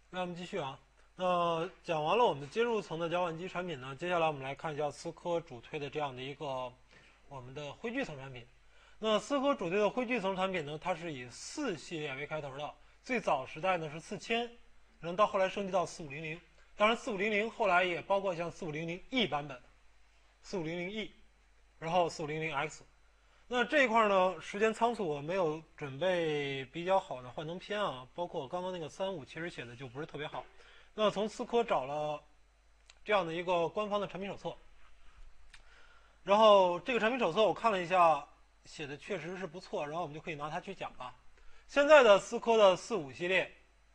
那我们继续啊。那讲完了我们接入层的交换机产品呢，接下来我们来看一下思科主推的这样的一个我们的灰聚层产品。那思科主推的灰聚层产品呢，它是以4系列为开头的，最早时代呢是4000，然后到后来升级到4500。当然4500后来也包括像4500E 版本、4500E，然后4500X。那这一块呢，时间仓促，我没有准备比较好的幻灯片啊，包括我刚刚那个35，其实写的就不是特别好。那从思科找了这样的一个官方的产品手册，然后这个产品手册我看了一下，写的确实是不错，然后我们就可以拿它去讲了。现在的思科的45系列，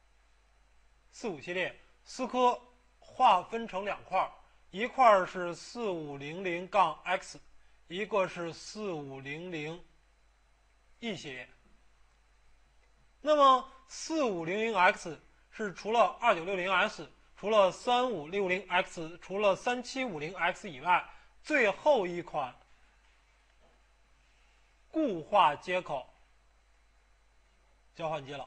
思科划分成2块，一块是4500-X，一个是4500E 系列。那么4500X 是除了2960S、除了3560X、除了3750X 以外，最后一款固化接口交换机了。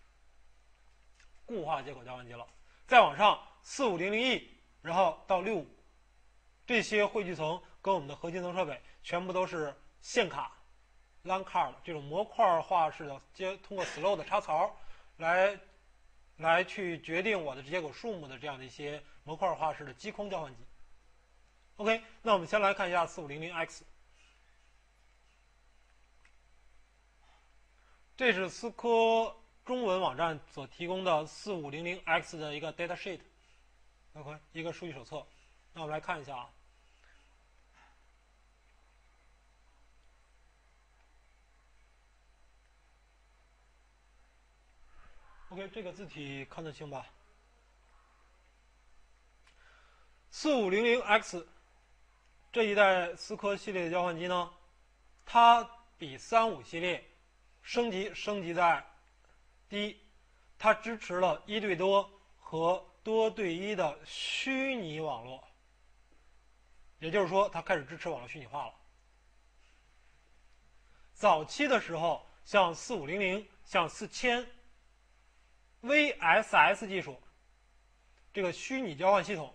固化接口交换机了。再往上4500E，然后到65，这些汇聚层跟我们的核心层设备全部都是线卡、LAN card 这种模块化式的，通过 slow 的插槽来去决定我的接口数目的这样的一些模块化式的机框交换机。OK， 那我们先来看一下4500X， 这是思科中文网站所提供的4500X 的一个 data sheet，OK， 一个数据手册。那我们来看一下啊。OK， 这个字体看得清吧？4500X 这一代思科系列的交换机呢，它比35系列升级在第一，它支持了1对多和多对1的虚拟网络，也就是说，它开始支持网络虚拟化了。早期的时候，像4500、像4000。VSS 技术，这个虚拟交换系统，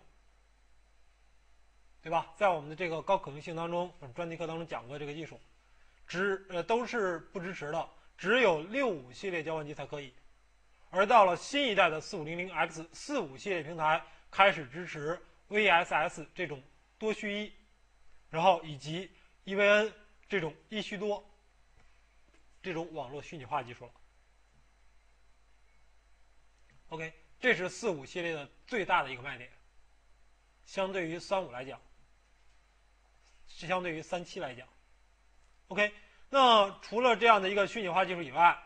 对吧？在我们的这个高可用性当中，专题课当中讲过这个技术，都是不支持的，只有65系列交换机才可以。而到了新一代的4500X 45系列平台，开始支持 VSS 这种多虚一，然后以及 EVN 这种一虚多这种网络虚拟化技术了。OK， 这是45系列的最大的一个卖点，相对于35来讲，是相对于37来讲。OK， 那除了这样的一个虚拟化技术以外，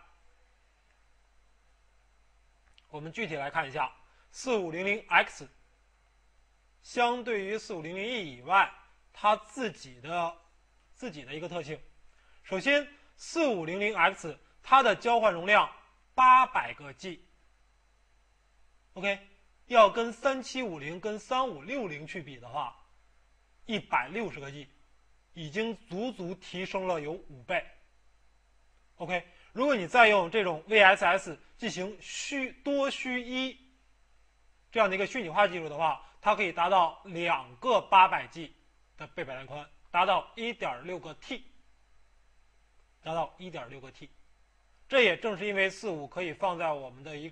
我们具体来看一下4500X， 相对于4500E 以外，它自己的一个特性。首先，4500X 它的交换容量800个 G。OK， 要跟3750跟3560去比的话，160个 G， 已经足提升了有5倍。OK， 如果你再用这种 VSS 进行多虚一这样的一个虚拟化技术的话，它可以达到2个800 G 的背板带宽，达到 1.6 个 T， 达到 1.6 个 T。这也正是因为45可以放在我们的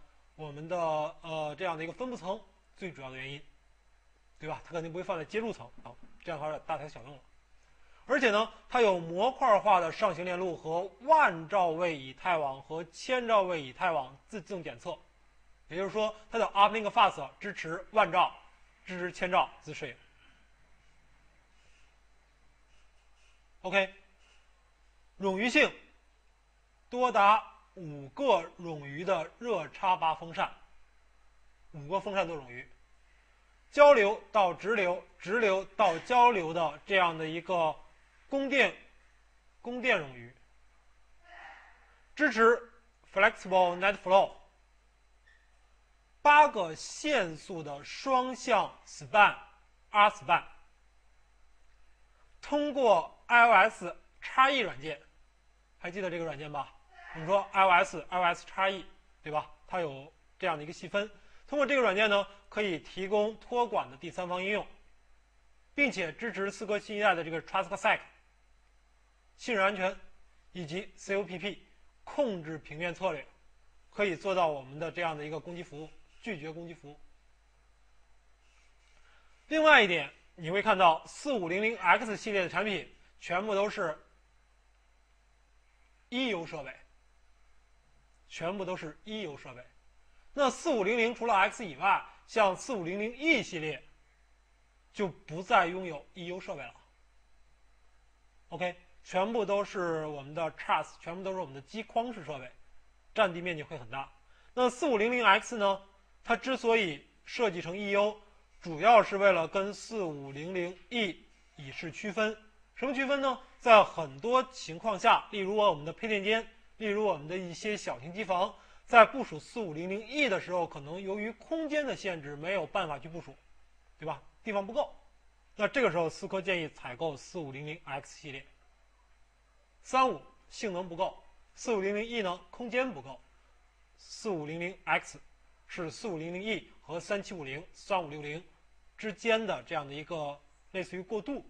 这样的一个分布层最主要的原因，对吧？它肯定不会放在接入层啊，这样的话大材小用了。而且呢，它有模块化的上行链路和万兆位以太网和1000兆位以太网自动检测，也就是说，它的 Uplink Fast 支持万兆，支持1000兆自适应。OK， 冗余性多达5个冗余的热插拔风扇，5个风扇做冗余，交流到直流，直流到交流的这样的一个供电冗余，支持 Flexible Net Flow，8个限速的双向 SPAN， 通过 iOS XE 软件，还记得这个软件吧？我们说 iOS XE 对吧？它有这样的一个细分。通过这个软件呢，可以提供托管的第三方应用，并且支持思科新一代的这个 TrustSec 信任安全以及 COPP 控制平面策略，可以做到我们的这样的一个攻击服务，拒绝攻击服务。另外一点，你会看到 4500X 系列的产品全部都是 EU 设备，全部都是 EU 设备。那4500除了 X 以外，像4500E 系列就不再拥有 EU 设备了。OK， 全部都是我们的 Trust， 全部都是我们的基框式设备，占地面积会很大。那4500X 呢，它之所以设计成 EU， 主要是为了跟4500E 以示区分。什么区分呢？在很多情况下，例如我们的配电间，例如我们的一些小型机房，在部署4500E 的时候，可能由于空间的限制没有办法去部署，对吧？地方不够，那这个时候思科建议采购 4500X 系列。35性能不够，4500E 呢空间不够，4500X 是4500E 和3750、3560之间的这样的一个类似于过渡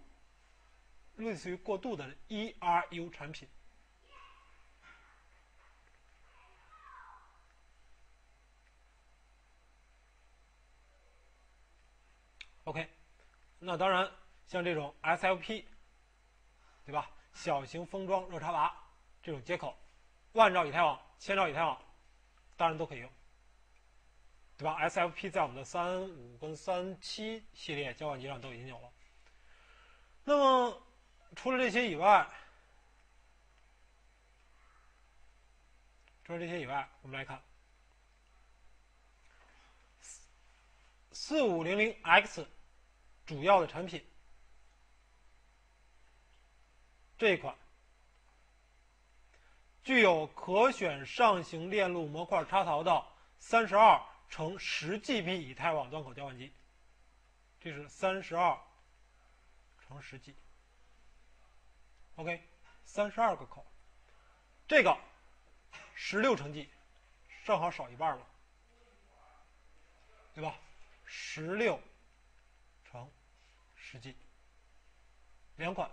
的 ERU 产品。OK， 那当然像这种 SFP， 对吧？小型封装热插拔这种接口，1兆以太网、1000兆以太网，当然都可以用，对吧 ？SFP 在我们的35跟37系列交换机上都已经有了。那么除了这些以外，我们来看4500X 主要的产品，这一款具有可选上行链路模块插槽的32乘10GB 以太网端口交换机，这是32乘10G。OK， 32个口，这个16乘 G， 正好少一半了，对吧？16乘10G， 两款。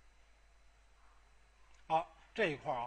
好，这一块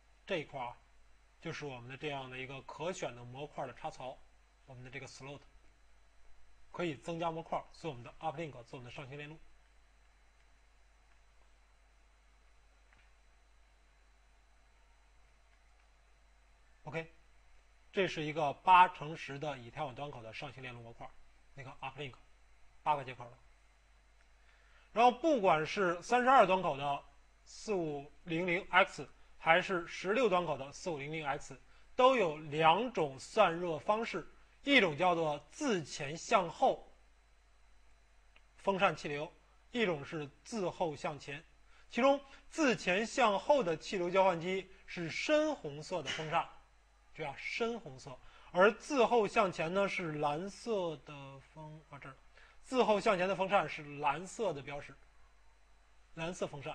就是我们的这样的一个可选的模块的插槽，我们的这个 slot 可以增加模块，做我们的 uplink， 做我们的上行链路。OK， 这是一个8乘10的以太网端口的上行链路模块，那个 uplink 8个接口的。然后不管是32端口的 4500X 还是16端口的 4500X， 都有两种散热方式，一种叫做自前向后风扇气流，一种是自后向前。其中自前向后的气流交换机是深红色的风扇，这样深红色，而自后向前呢是蓝色的这儿，自后向前的风扇是蓝色的标识，蓝色风扇，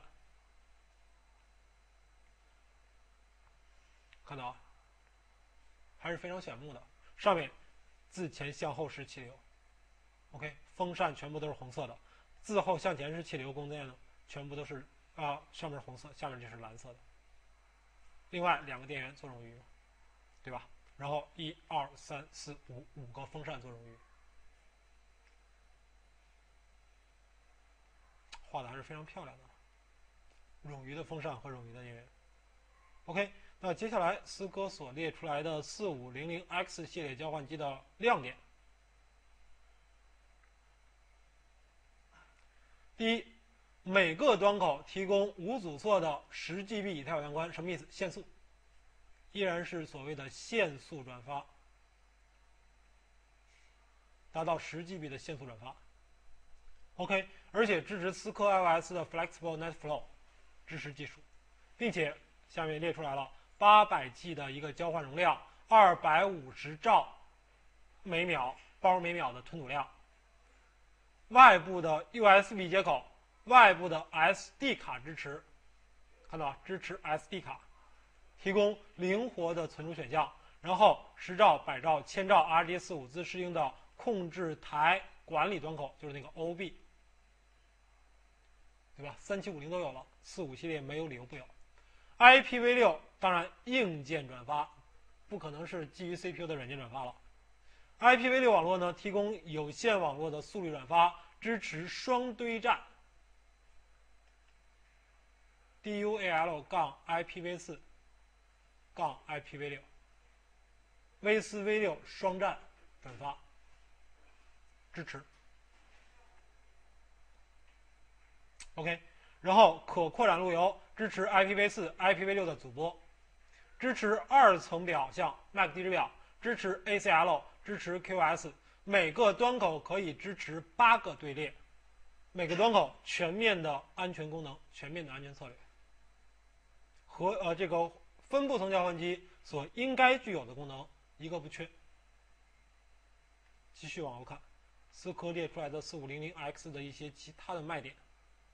看到啊，还是非常显目的。上面自前向后是气流 ，OK， 风扇全部都是红色的，自后向前是气流供电呢，全部都是上面是红色，下面就是蓝色的。另外两个电源做冗余，对吧？然后1、2、3、4、5个风扇做冗余，画的还是非常漂亮的。冗余的风扇和冗余的电源。OK， 那接下来思科所列出来的4500X 系列交换机的亮点。第一，每个端口提供无阻塞的10GB 以太网相关，什么意思？限速，依然是所谓的限速转发，达到10GB 的限速转发。OK， 而且支持思科 iOS 的 Flexible NetFlow 支持技术，并且下面列出来了800G 的一个交换容量，250兆每秒包每秒的吞吐量。外部的 USB 接口，外部的 SD 卡支持，看到支持 SD 卡，提供灵活的存储选项。 然后10兆、100兆、1000兆 RJ45 自适应的控制台管理端口，就是那个 OB， 对吧？3750都有了，45系列没有理由不有。IPv6 当然硬件转发，不可能是基于 CPU 的软件转发了。IPv6 网络呢，提供有线网络的速率转发，支持双堆栈 DUAL-IPv4-IPv6 V4V6 双栈转发支持。OK， 然后可扩展路由，支持 IPv4、IPv6 的组拨，支持2层表像 MAC 地址表，支持 ACL， 支持 QoS， 每个端口可以支持8个队列，每个端口全面的安全功能，全面的安全策略，和这个分布层交换机所应该具有的功能一个不缺。继续往后看，思科列出来的 4500X 的一些其他的卖点。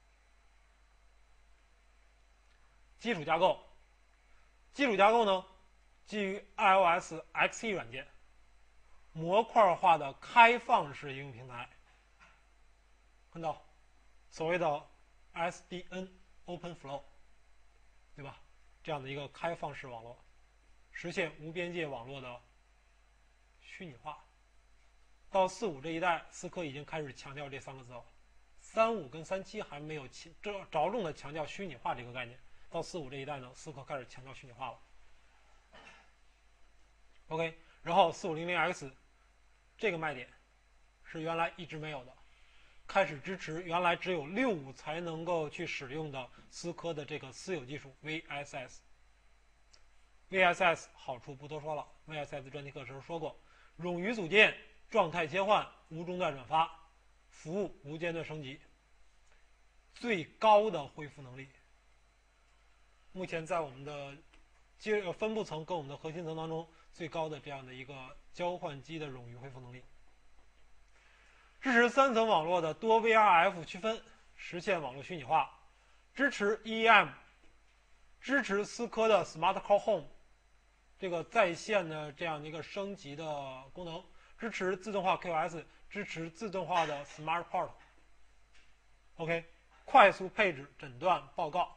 基础架构，基础架构呢，基于 iOS XE 软件，模块化的开放式应用平台。看到所谓的 SDN Open Flow， 对吧？这样的一个开放式网络，实现无边界网络的虚拟化。到45这一代，思科已经开始强调这3个字了。35跟37还没有着重的强调虚拟化这个概念。到45这一代呢，思科开始强调虚拟化了。OK， 然后4500X 这个卖点是原来一直没有的，开始支持原来只有65才能够去使用的思科的这个私有技术 VSS。VSS 好处不多说了 ，VSS 专题课时候说过，冗余组件、状态切换、无中断转发、服务无间断升级，最高的恢复能力。目前在我们的分布层跟我们的核心层当中，最高的这样的一个交换机的冗余恢复能力。支持3层网络的多 VRF 区分，实现网络虚拟化，支持 EEM， 支持思科的 Smart Core Home 这个在线的这样的一个升级的功能，支持自动化 QoS， 支持自动化的 Smart Port。OK， 快速配置、诊断、报告。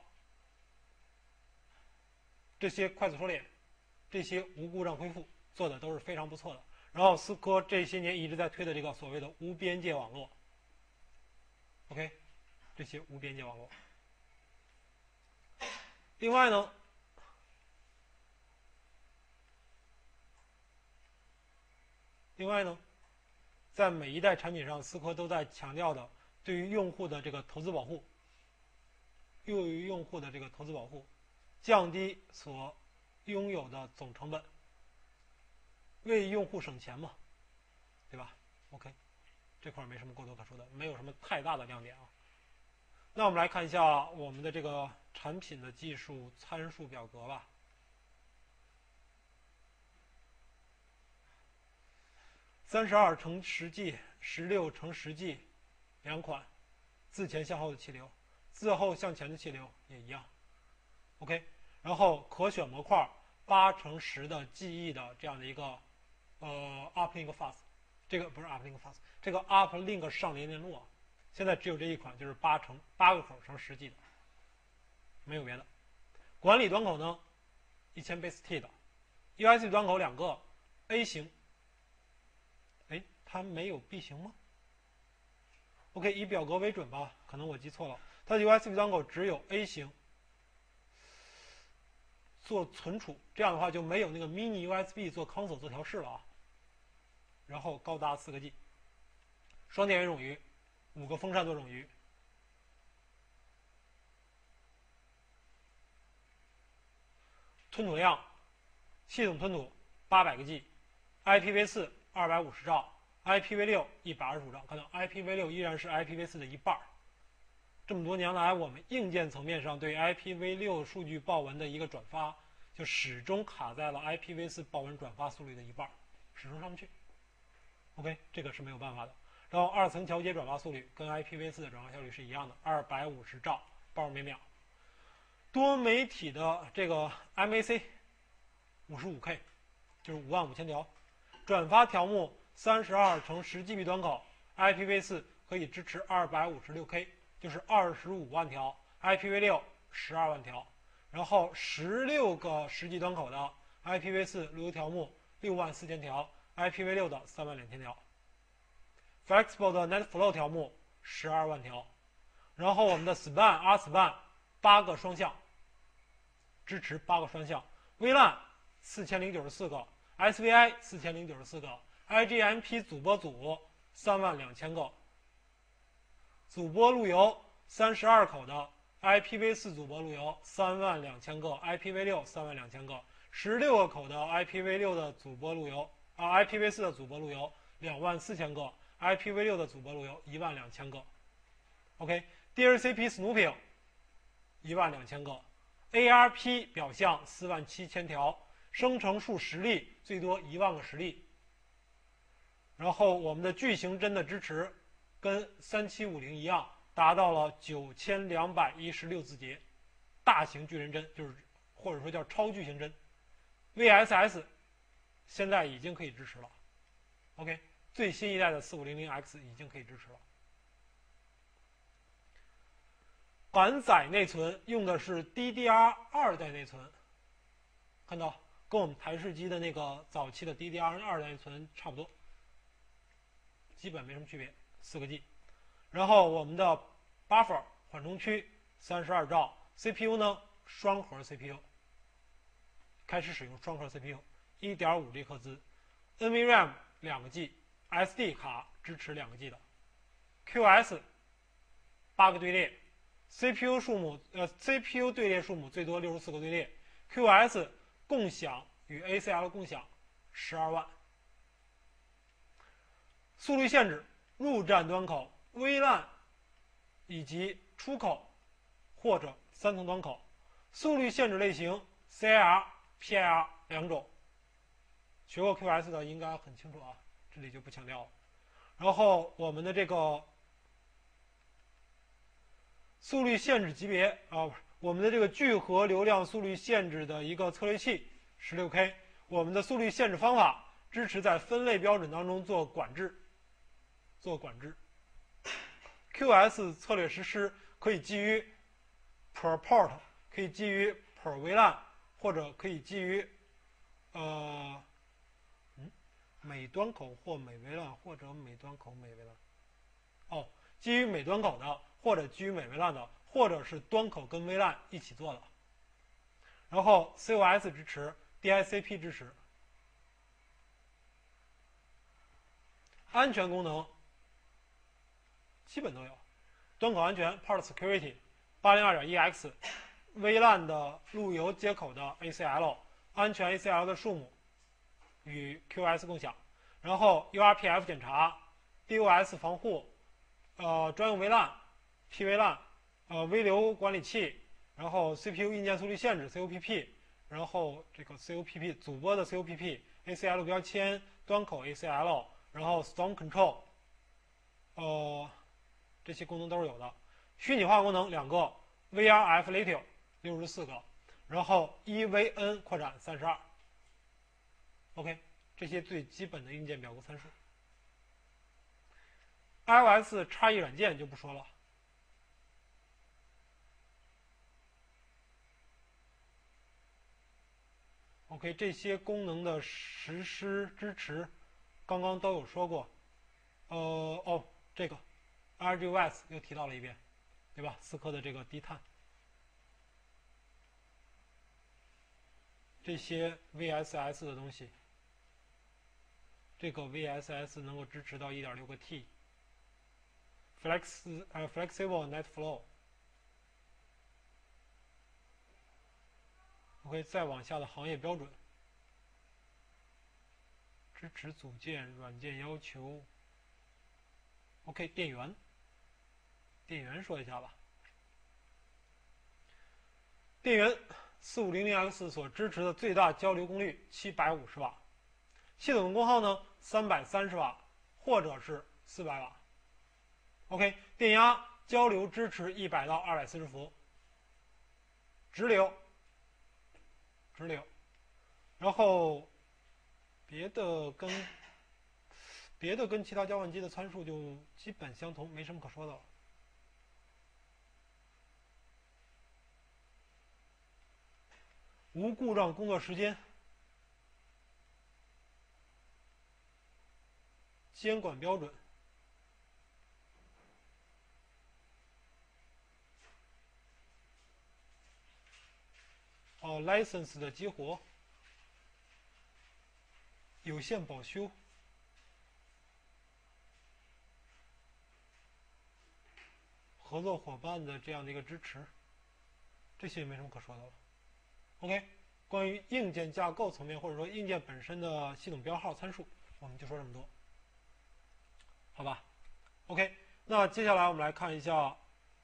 这些快速收敛，这些无故障恢复做的都是非常不错的。然后思科这些年一直在推的这个所谓的无边界网络 ，OK， 这些无边界网络。另外呢，在每一代产品上，思科都在强调的对于用户的这个投资保护，降低所拥有的总成本，为用户省钱嘛，对吧 ？OK， 这块没什么过多可说的，没有什么太大的亮点啊。那我们来看一下我们的这个产品的技术参数表格吧。32乘10G、16乘10G 两款，自前向后的气流，自后向前的气流也一样。OK。然后可选模块8乘10的记忆的这样的一个uplink fast， 这个不是 uplink fast， 这个 uplink 上连电路啊，现在只有这一款，就是8个口乘10G 的，没有别的。管理端口呢，1000 base T 的 ，USB 端口2个 A 型，哎，它没有 B 型吗 ？OK， 以表格为准吧，可能我记错了，它的 USB 端口只有 A 型。做存储，这样的话就没有那个 mini USB 做 console 做调试了啊。然后高达4个 G， 双电源冗余，5个风扇做冗余。吞吐量，系统吞吐800个 G，IPv4 250兆，IPv6 125兆。看到 IPv6 依然是 IPv4 的一半。这么多年来，我们硬件层面上对 IPv6 数据报文的一个转发，就始终卡在了 IPv4 报文转发速率的一半，始终上不去。OK， 这个是没有办法的。然后2层桥接转发速率跟 IPv4 的转发效率是一样的，250兆报每秒。多媒体的这个 MAC 55K， 就是55000条。转发条目32乘10GB 端口 ，IPv4 可以支持 256K， 就是25万条 ；IPv6 12万条。然后16个10G 端口的 IPv4 路由条目64000条 ，IPv6 的32000条。Flexible 的 NetFlow 条目12万条。然后我们的 SPAN、RSPAN 8个双向，支持8个双向。VLAN 4094个。SVI 4094个 ，IGMP 主播组32000个，主播路由32口的 IPv4 主播路由32000个 ，IPv6 32000个，16个口的 IPv6 的主播路由IPv4 的主播路由24000个 ，IPv6 的主播路由12000个。OK，DHCP Snooping 12000个 ，ARP 表象47000条。生成数实例最多1万个实例，然后我们的巨型帧的支持跟3750一样，达到了9216字节，大型巨人帧就是或者说叫超巨型帧 ，VSS 现在已经可以支持了 ，OK， 最新一代的4500X 已经可以支持了。满载内存用的是 DDR2 代内存，看到？跟我们台式机的那个早期的 DDR2 代内存差不多，基本没什么区别，4个 G。然后我们的 buffer 缓冲区32兆 ，CPU 呢双核 CPU， 开始使用双核 CPU， 1.5微赫兹 ，NVRAM 2个 G，SD 卡支持2个 G 的 ，QoS 8个队列 ，CPU 队列数目最多64个队列 ，QoS 共享与 ACL 共享12万。速率限制：入站端口、VLAN 以及出口或者3层端口。速率限制类型 CIR、PIR 2种。学过 QoS 的应该很清楚啊，这里就不强调了。然后我们的这个速率限制级别我们的这个聚合流量速率限制的一个策略器 16K， 我们的速率限制方法支持在分类标准当中做管制。QoS 策略实施可以基于 per port， 可以基于 per VLAN， 或者可以基于每端口或每 VLAN， 或者每端口每 VLAN。基于每端口的，或者基于每 VLAN 的。或者是端口跟 VLAN 一起做的，然后 COS 支持 ，DICP 支持，安全功能基本都有，端口安全 Port Security 802.1x VLAN 的路由接口的 ACL 安全 ACL 的数目与 QoS 共享，然后 URPF 检查 ，DOS 防护，专用 VLAN、PVLAN。微流管理器，然后 CPU 硬件速率限制 COPP， 然后这个 COPP 主播的 COPP、ACL 标签、端口 ACL， 然后 Storm Control， 这些功能都是有的。虚拟化功能2个 ，VRF Native 64个，然后 EVN 扩展32。OK， 这些最基本的硬件表格参数。iOS 差异软件就不说了。OK， 这些功能的实施支持，刚刚都有说过。这个 RGOS 又提到了一遍，对吧？思科的这个低碳，这些 VSS 的东西，这个 VSS 能够支持到 1.6个 T。Flexible NetFlow。OK， 再往下的行业标准，支持组件、软件要求。OK， 电源说一下吧。电源 4500X 所支持的最大交流功率750瓦，系统功耗呢330瓦或者是400瓦。OK， 电压交流支持100到240伏，直流，然后别的跟其他交换机的参数就基本相同，没什么可说的了。无故障工作时间，监管标准，license 的激活，有限保修，合作伙伴的这样的一个支持，这些也没什么可说的了。OK， 关于硬件架构层面或者说硬件本身的系统标号参数，我们就说这么多，好吧 ？OK， 那接下来我们来看一下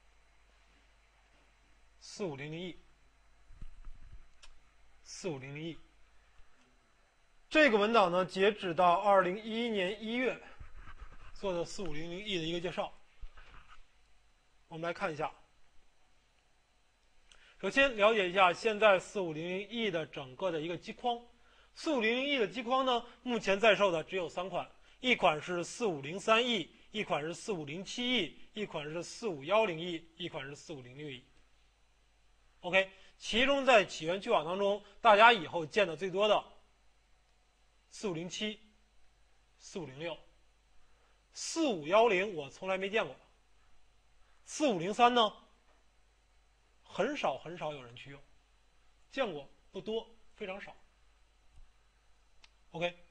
4500E。4500E 这个文档呢，截止到2011年1月做的4500E 的一个介绍。我们来看一下。首先了解一下现在4500E 的整个的一个机框。4500E 的机框呢，目前在售的只有3款，一款是4503E， 一款是4507E， 一款是4510E， 一款是4506E。OK， 其中在起源区网当中，大家以后见的最多的4507、4506、4510我从来没见过，4503呢很少有人去用，见过不多，非常少。OK，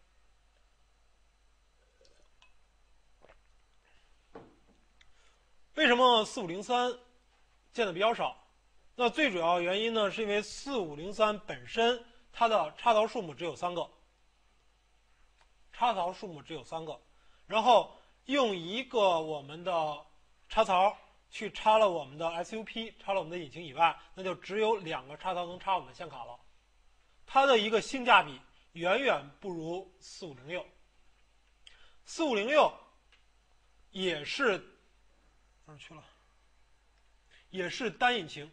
为什么4503见的比较少？那最主要原因呢，是因为4503本身它的插槽数目只有3个，然后用一个我们的插槽去插了我们的 SUP， 插了我们的引擎以外，那就只有2个插槽能插我们的线卡了。它的一个性价比远远不如4506。4506也是哪儿去了？也是单引擎，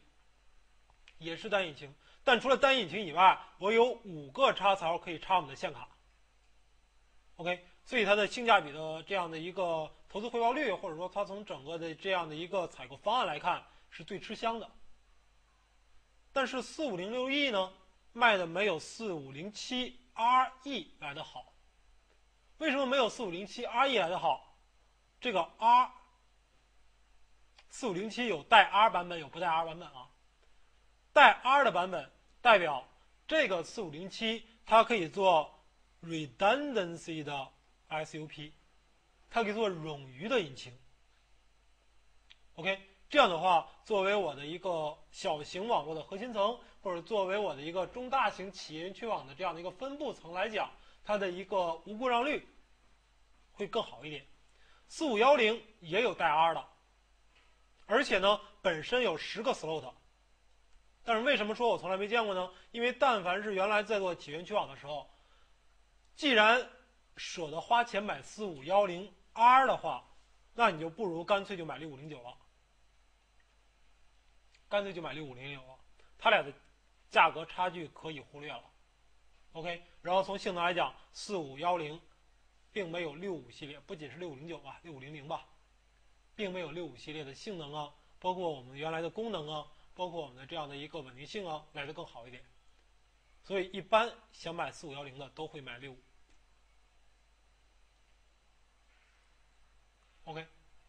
但除了单引擎以外，我有5个插槽可以插我们的线卡。OK， 所以它的性价比的这样的一个投资回报率，或者说它从整个的这样的一个采购方案来看，是最吃香的。但是4506E 呢，卖的没有4507RE 来的好。为什么没有4507RE 来的好？这个 4507有带 R 版本，有不带 R 版本啊。带 R 的版本代表这个4507它可以做 redundancy 的 SUP， 它可以做冗余的引擎。OK， 这样的话，作为我的一个小型网络的核心层，或者作为我的一个中大型企业园区网的这样的一个分布层来讲，它的一个无故障率会更好一点。4510也有带 R 的，而且呢，本身有10个 slot。但是为什么说我从来没见过呢？因为但凡是原来在做企业园区网的时候，既然舍得花钱买4510R 的话，那你就不如干脆就买6509了。它俩的价格差距可以忽略了。OK， 然后从性能来讲，4510并没有65系列，不仅是6509吧，6500吧，并没有65系列的性能啊，包括我们原来的功能啊，包括我们的这样的一个稳定性啊，来得更好一点。所以一般想买4510的都会买65。OK，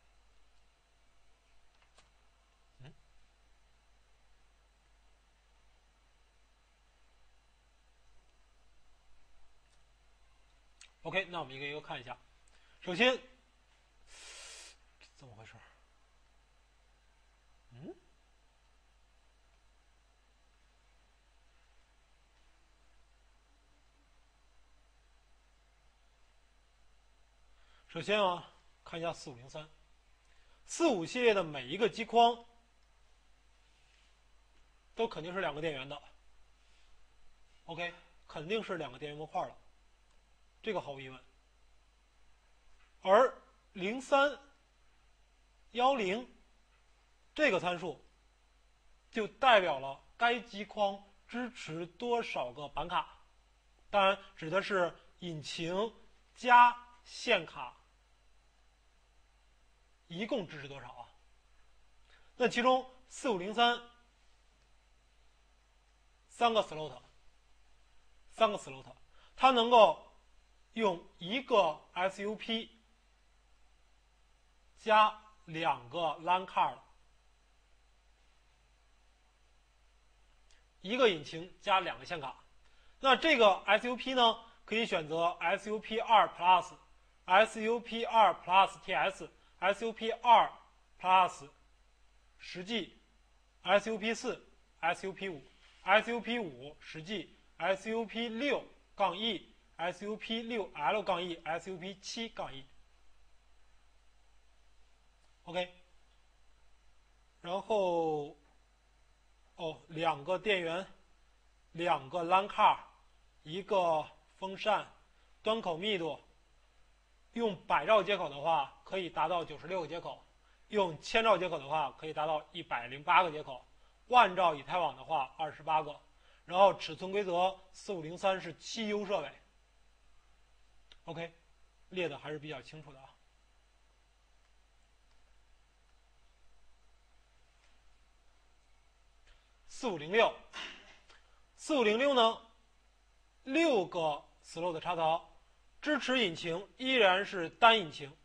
OK， 那我们一个一个看一下。首先，怎么回事？首先啊，看一下4503、45系列的每一个机框都肯定是2个电源的。OK， 肯定是2个电源模块的，这个毫无疑问。而0310这个参数就代表了该机框支持多少个板卡，当然指的是引擎加线卡一共支持多少啊？那其中4503三个 slot，它能够用一个 SUP 加2个 LAN card， 一个引擎加2个线卡。那这个 SUP 呢，可以选择 SUP2 Plus、SUP2 Plus TS、SUP2 Plus 实际、SUP4、SUP5、SUP5 实际、SUP6-E、SUP6L-E、SUP7-E。OK， 然后2个电源，2个 LAN card， 一个风扇，端口密度，用100兆接口的话可以达到96个接口，用1000兆接口的话可以达到108个接口，1兆以太网的话28个，然后尺寸规则4503是7U 设备。OK， 列的还是比较清楚的啊。4506呢，6个 slot 插槽，支持引擎依然是单引擎，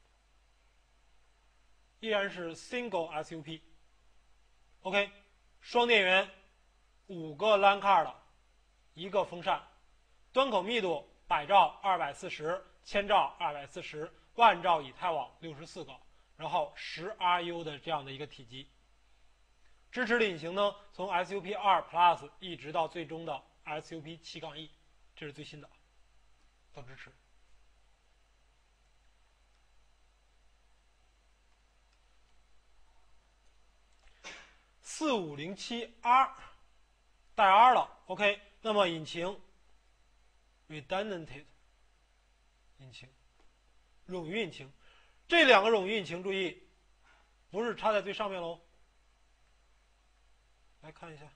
依然是 single SUP。OK， 双电源，5个 LAN card， 一个风扇，端口密度100兆240，1000兆240，1兆以太网64个，然后10 RU 的这样的一个体积。支持的引擎呢，从 SUP2 Plus 一直到最终的 SUP7-E， 这是最新的，都支持。4507R 带 R 了 ，OK， 那么引擎 redundant 引擎，冗余引擎，这2个冗余引擎注意，不是插在最上面喽。来看一下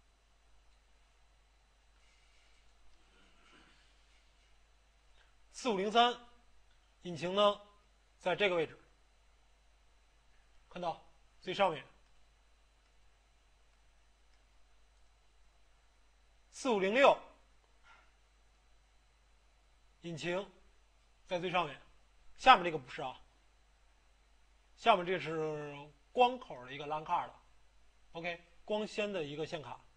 4503引擎呢，在这个位置，看到最上面。4506引擎在最上面，下面这个不是啊，下面这是光口的一个 LAN card 的 ，OK， 光纤的一个线卡，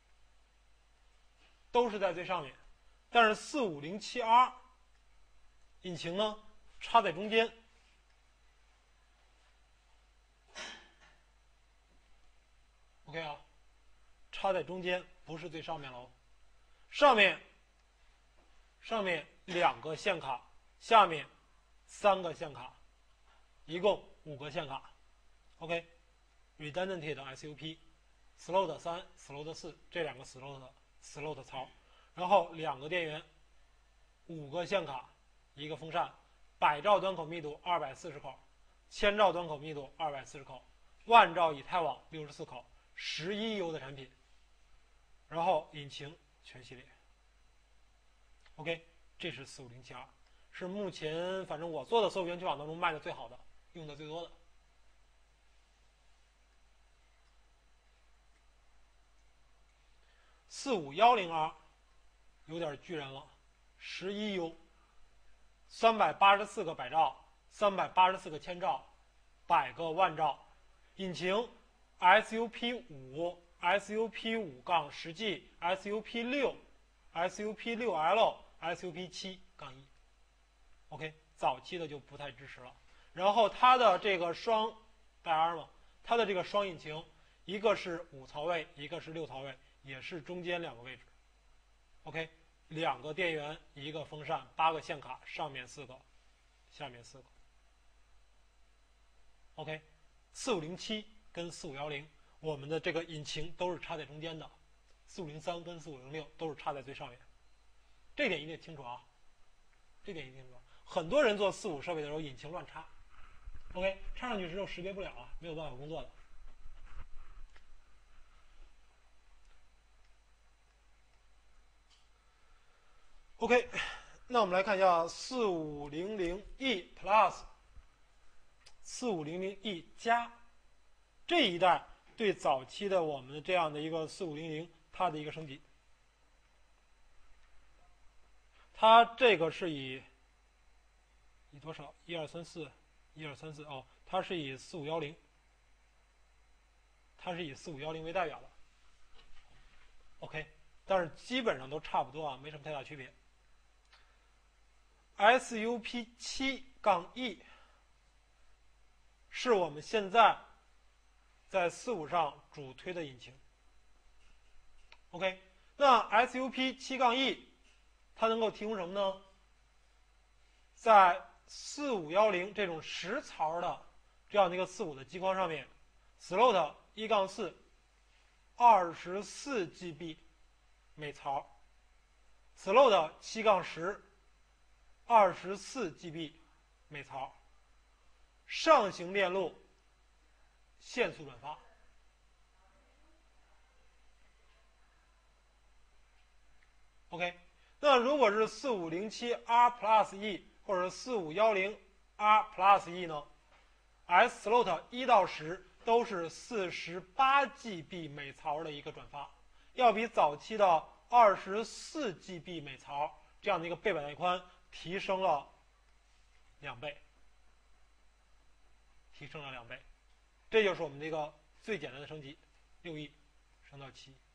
都是在最上面，但是4507R 引擎呢插在中间。OK 啊，插在中间，不是最上面喽。上面2个线卡，下面3个线卡，一共5个线卡。OK，redundant 的 SUP，slot 3、slot 4这2个 slot 槽，然后2个电源，5个线卡，一个风扇，100兆端口密度240口，1000兆端口密度240口，1兆以太网64口，11U 的产品，然后引擎全系列。OK， 这是4507R，是目前反正我做的所有元器网当中卖的最好的，用的最多的。4510R 有点巨人了，11U， 384个100兆，384个1000兆，100个1兆，引擎 SUP5、SUP5- 实际、SUP6、SUP6L、SUP7-E。OK， 早期的就不太支持了。然后它的这个双带 R 嘛，它的这个双引擎，一个是5槽位，一个是6槽位，也是中间2个位置。OK， 2个电源，一个风扇，8个线卡，上面4个，下面4个。OK， 4507跟4510，我们的这个引擎都是插在中间的，4503跟4506都是插在最上面。这点一定清楚啊，这点一定清楚。很多人做45设备的时候，引擎乱插。OK， 插上去之后识别不了啊，没有办法工作的。OK， 那我们来看一下4500E Plus、4500E 加这一代对早期的我们的这样的一个4500它的一个升级。它这个是以多少？1234哦，它是以4510，它是以4510为代表的。OK， 但是基本上都差不多啊，没什么太大区别。SUP7-E 是我们现在在45上主推的引擎。OK， 那 SUP7-E 它能够提供什么呢？在4510这种10槽的这样的一个45的机框上面 ，Slot 1-4 24GB 每槽 ，Slot 7-10 24GB 每槽，上行链路限速转发。OK， 那如果是4507R Plus E 或者4510R Plus E 呢 ？S Slot 1-10都是48GB 每槽的一个转发，要比早期的24GB 每槽这样的一个背板带宽提升了2倍，这就是我们这个最简单的升级，6E 升到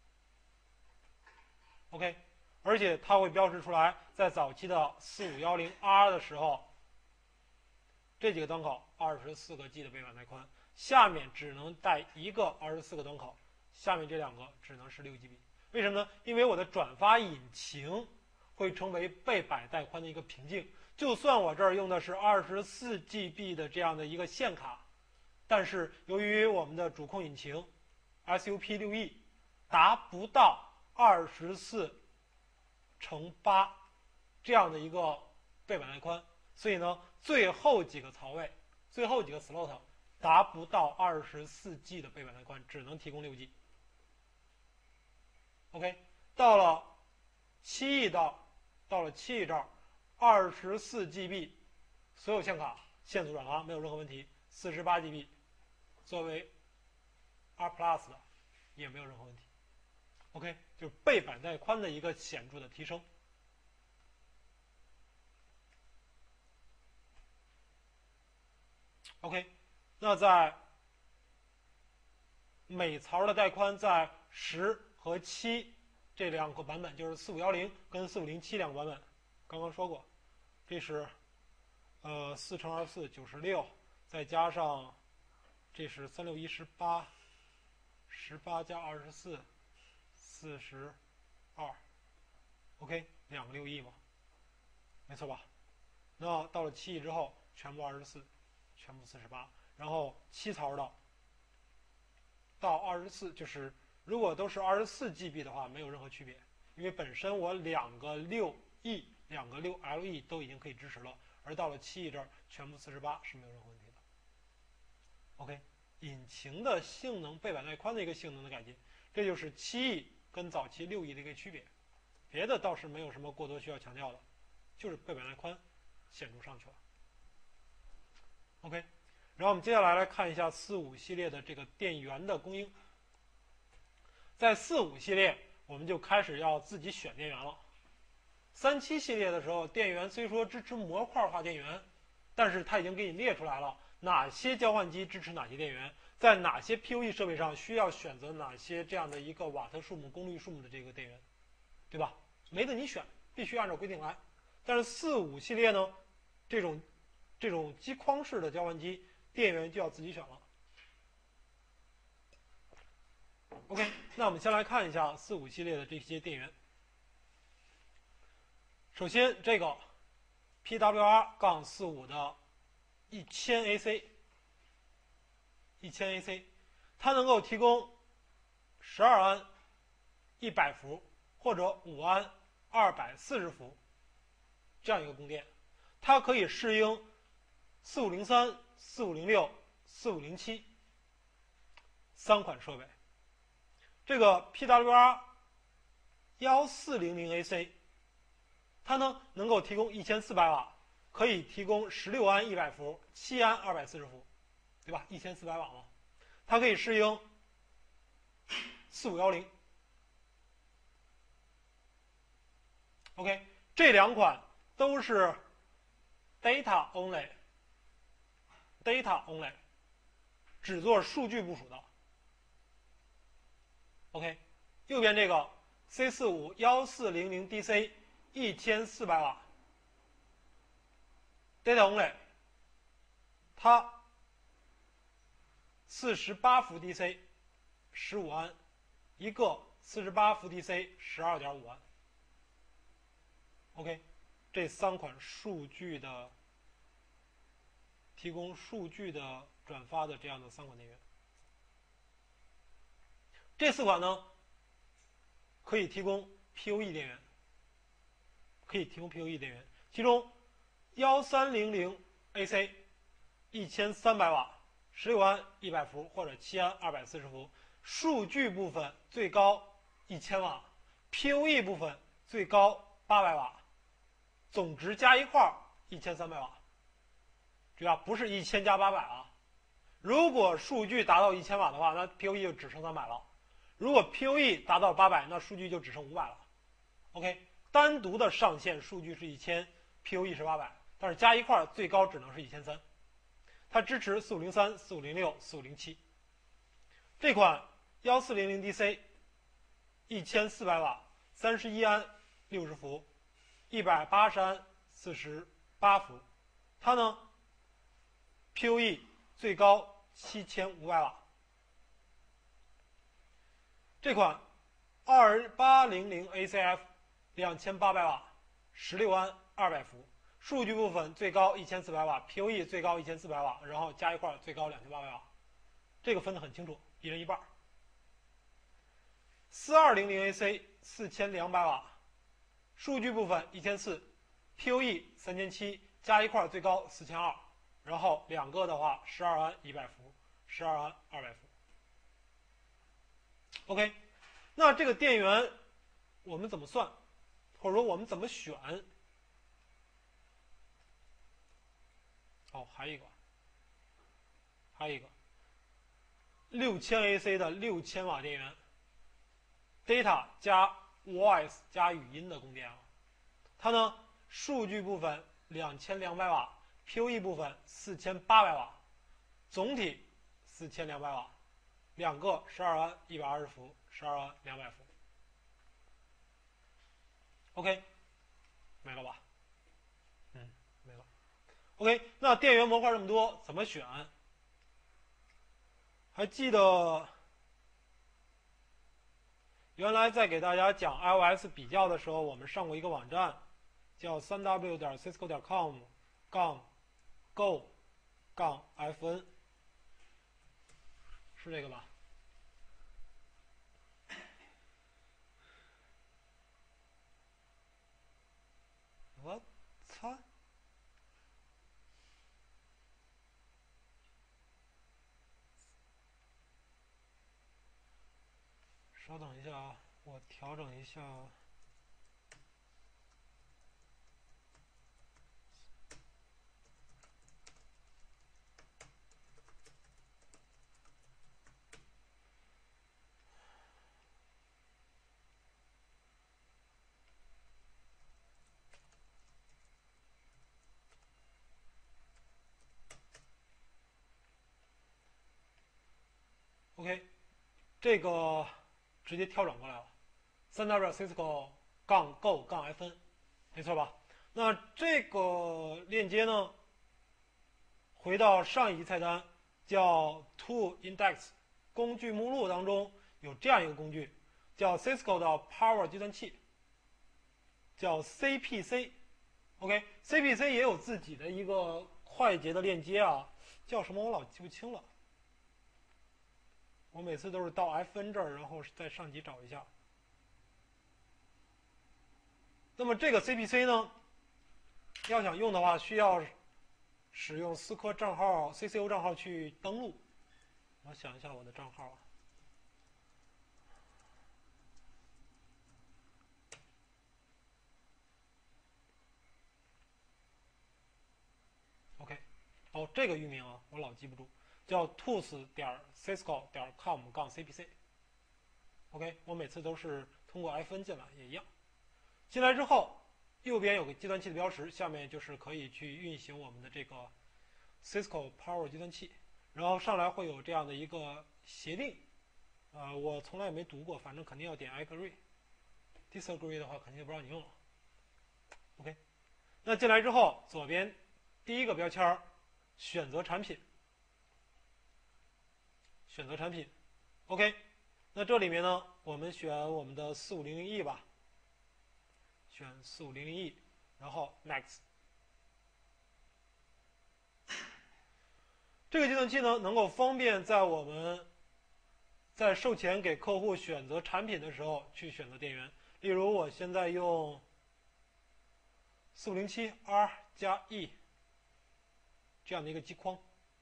7。OK。而且它会标识出来，在早期的4510R 的时候，这几个端口24个 G 的背板带宽，下面只能带一个24个端口，下面这2个只能是6GB。为什么呢？因为我的转发引擎会成为背板带宽的一个瓶颈。就算我这儿用的是24GB 的这样的一个线卡，但是由于我们的主控引擎 SUP6E 达不到24×8这样的一个背板带宽，所以呢，最后几个槽位、最后几个 slot 达不到24G 的背板带宽，只能提供6G。OK， 到了7E 这儿，24GB 所有线卡限速转发没有任何问题，48GB 作为 R Plus 的也没有任何问题。OK， 就是背板带宽的一个显著的提升。OK， 那在每槽的带宽在10和7这2个版本，就是4510跟4507两个版本，刚刚说过，这是4×24 96，再加上这是361 18加24。42 ，OK， 2个6E嘛，没错吧？那到了7E之后，全部24，全部48，然后7槽的到24，就是如果都是24GB 的话，没有任何区别，因为本身我2个6E、2个6LE 都已经可以支持了，而到了7E这儿，全部48是没有任何问题的。OK， 引擎的性能、背板带宽的一个性能的改进，这就是7E。跟早期6E的一个区别，别的倒是没有什么过多需要强调的，就是背板带宽显著上去了。OK， 然后我们接下来看一下45系列的这个电源的供应。在45系列，我们就开始要自己选电源了。37系列的时候，电源虽说支持模块化电源，但是它已经给你列出来了哪些交换机支持哪些电源。在哪些 PoE 设备上需要选择哪些这样的一个瓦特数目、功率数目的这个电源，对吧？没得你选，必须按照规定来。但是45系列呢，这种机框式的交换机，电源就要自己选了。OK， 那我们先来看一下45系列的这些电源。首先，这个 PWR-45 的1000AC。1000AC， 它能够提供12安100伏或者5安240伏这样一个供电，它可以适应4503、4506、4507 3款设备。这个 PWR-1400AC 它呢能够提供1400瓦，可以提供16安100伏，7安240伏，对吧？1400瓦嘛，它可以适应4510。OK， 这两款都是 data only， 只做数据部署的。OK， 右边这个 C451400DC 1400瓦 data only， 它48伏 DC 15安，一个48伏 DC 12.5安。OK， 这三款数据的提供数据的转发的这样的三款电源，这四款呢可以提供 PoE 电源，其中1300 AC 1300瓦，16安100伏或者7安240伏，数据部分最高1000瓦 ，PoE 部分最高800瓦。总值加一块1300瓦，主要不是1000加800啊。如果数据达到1000瓦的话，那 PoE 就只剩300了；如果 PoE 达到800，那数据就只剩500了。OK， 单独的上限数据是1000，PoE 是800，但是加一块最高只能是1300。它支持4503、4506、4507。这款1400DC 1400瓦，31安60伏。180安48伏，它呢 PoE 最高7500瓦。这款2800 ACF 2800瓦，16安200伏，数据部分最高1400瓦 ，PoE 最高1400瓦，然后加一块最高2800瓦，这个分得很清楚，一人一半。4200 AC 4200瓦。数据部分1400，PoE 3700，加一块最高4200，然后两个的话12安100伏，12安200伏。OK， 那这个电源我们怎么算，或者说我们怎么选？哦，还有一个6000 AC 的6000瓦电源 ，data 加 voice 加语音的供电啊，它呢数据部分2200瓦 ，PoE 部分4800瓦，总体4200瓦，两个12安120伏，12安200伏。OK， 没了吧？没了。OK， 那电源模块这么多，怎么选？还记得原来在给大家讲 iOS 比较的时候，我们上过一个网站，叫 3w.cisco.com/go-fn， 是这个吧？我操！稍等一下啊，我调整一下。OK， 这个直接跳转过来了，3w.cisco-go-fn， 没错吧？那这个链接呢，回到上一菜单叫 Tool Index 工具目录当中有这样一个工具，叫 Cisco 的 Power 计算器，叫 CPC。OK，CPC 也有自己的一个快捷的链接啊，叫什么我老记不清了。我每次都是到 FN 这儿，然后再上级找一下。那么这个 CPC 呢，要想用的话，需要使用思科账号 CCO 账号去登录。我想一下我的账号啊。 这个域名啊，我老记不住，叫 tools.cisco.com/cpc。OK， 我每次都是通过 FN 进来，也一样。进来之后，右边有个计算器的标识，下面就是可以去运行我们的这个 Cisco Power 计算器。然后上来会有这样的一个协定，我从来也没读过，反正肯定要点 agree。disagree 的话，肯定就不让你用了。OK， 那进来之后，左边第一个标签选择产品，选择产品。OK， 那这里面呢，我们选我们的4500E 吧，选4500E，然后 Next。这个计算器呢，能够方便在我们在售前给客户选择产品的时候去选择电源。例如，我现在用4507R+E 这样的一个机框，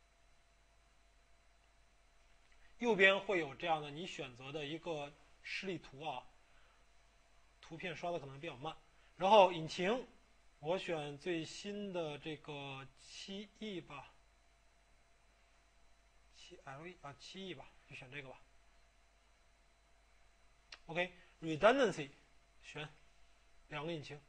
右边会有这样的你选择的一个示例图啊，图片刷的可能比较慢。然后引擎，我选最新的这个7E 吧。7LE 啊，7E 吧，就选这个吧。OK，redundancy 选2个引擎，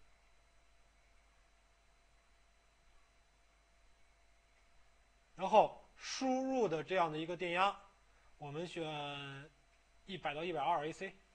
然后输入的这样的一个电压，我们选100到120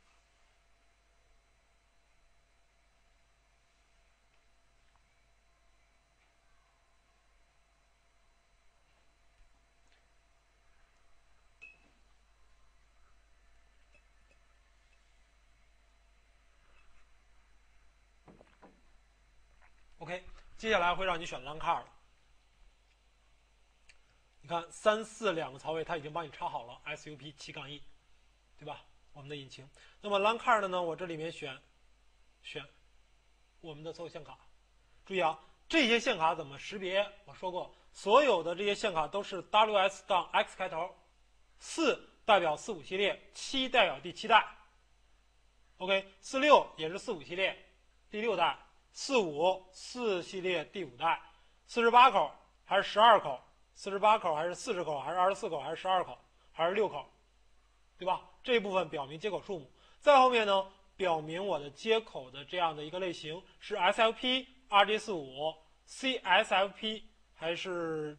AC。OK， 接下来会让你选 LAN card。你看3、4两个槽位，它已经帮你插好了 SUP7-E， 对吧？我们的引擎。那么 LAN card 呢？我这里面选我们的所有线卡。注意啊，这些线卡怎么识别？我说过，所有的这些线卡都是 WS-X 开头，4代表45系列，7代表第7代。OK，46也是45系列，第6代。4系列第5代，48口还是12口？48口还是40口？还是24口？还是12口？还是6口？对吧？这一部分表明接口数目。再后面呢，表明我的接口的这样的一个类型是 SLP、RJ45、CSFP 还是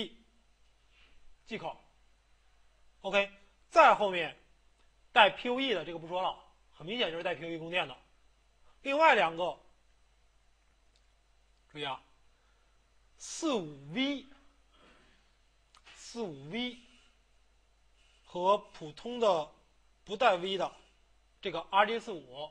GB 口。OK， 再后面带 PoE 的这个不说了，很明显就是带 PoE 供电的。另外2个。注意啊 ，45V 和普通的不带 V 的这个 RJ45，